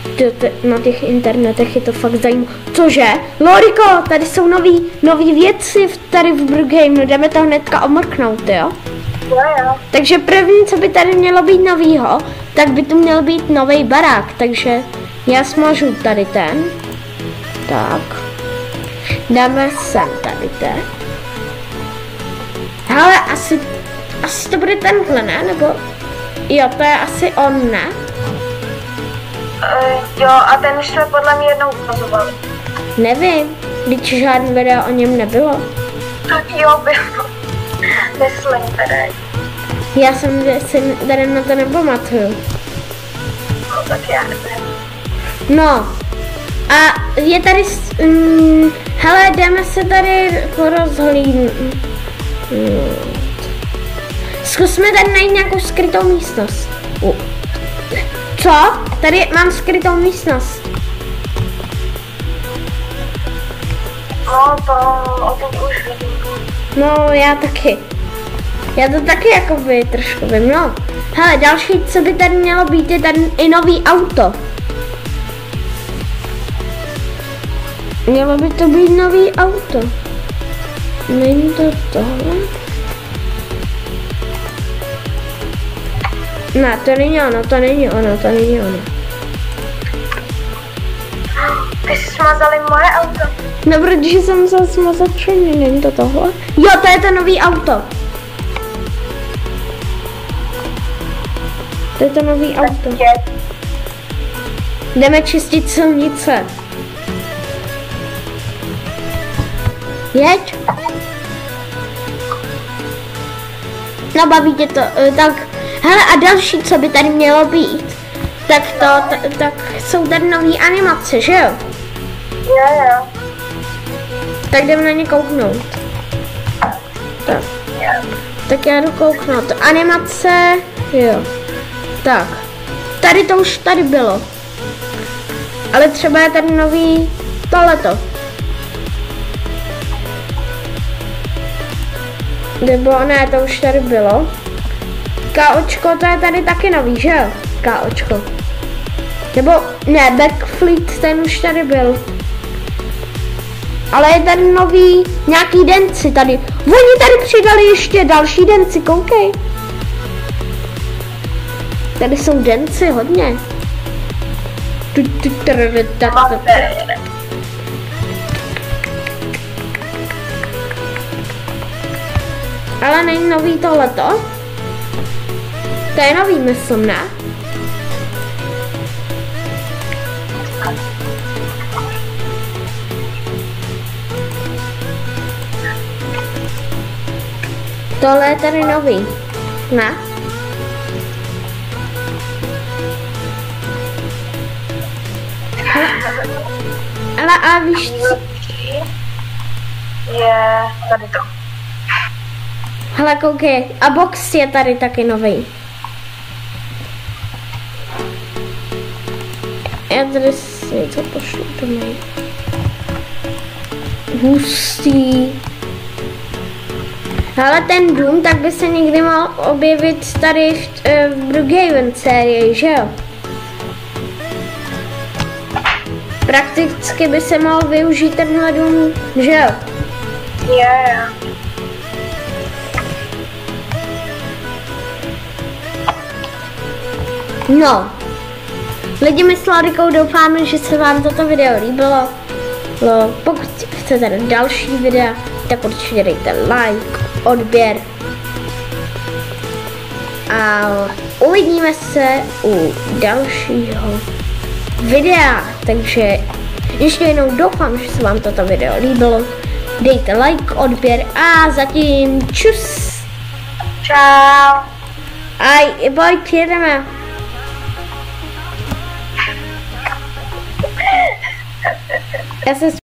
Na těch internetech je to fakt zajímavé. Cože? Loriko, tady jsou nový věci tady v Brookhaven, no jdeme to hnedka omrknout, jo? Jo. Takže první, co by tady mělo být novýho, tak by tu měl být nový barák, takže já smažu tady ten. Tak. Dáme sem tady ten. Hele, asi to bude tenhle, ne? Nebo... Jo, to je asi on, ne? Jo, a ten už jsme podle mě jednou ukazovali. Nevím, když žádný video o něm nebylo. Jo, bylo. Myslím tady. Já jsem si tady na to nepamatuju. No, tak já nevím. No, a je tady, hele, jdeme se tady rozhlídnout. Zkusme tady najít nějakou skrytou místnost. Co? Tady mám skrytou místnost. No, to o tom už vidím. No, já taky. Já to taky jakoby trošku vím, no. Hele, další, co by tady mělo být, je tady i nový auto. Mělo by to být nový auto. Není to tohle? Ne, to není ono, to není ono, to není ono. Ty jsi smazali moje auto. No, protože jsem musel smazat všechny, není to tohle? Jo, to je to nový auto. To je to nový auto. Jdeme čistit silnice. Jeď. No, baví tě to, tak, hele, a další, co by tady mělo být, tak jsou tady nový animace, že jo? Jo. Tak jdeme na ně kouknout. Tak. Tak já jdu kouknout. Animace, jo. Tak. Tady to už tady bylo. Ale třeba je tady nový tohleto. Nebo ne, to už tady bylo. KOčko, to je tady taky nový, že jo? KOčko. Nebo ne, backflip, ten už tady byl. Ale je tady nový nějaký denci tady. Oni tady přidali ještě další denci, koukej. Tady jsou denci hodně. Ale není nový tohleto. To je nový, myslím, ne? Tohle je tady nový, ne? Ale a víš co? Je tady to. Hele, koukej, a box je tady taky nový. Já tady si něco pošlu do něj. Hustý. Ale ten dům, tak by se někdy mohl objevit tady v Brookhaven sérii, že jo? Prakticky by se mohl využít tenhle dům, že jo? Je. No, lidi, my s Lorikou doufáme, že se vám toto video líbilo. Pokud chcete další videa, tak určitě dejte like, odběr. A uvidíme se u dalšího videa. Takže ještě jednou doufám, že se vám toto video líbilo. Dejte like, odběr a zatím čus. Čau. A boj, přijedeme. Já se